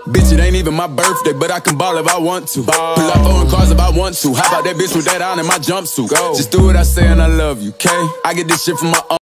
Bitch, it ain't even my birthday, but I can ball if I want to. Pull out throwing cars if I want to. How about that bitch with that on in my jumpsuit? Just do what I say and I love you, okay? I get this shit from my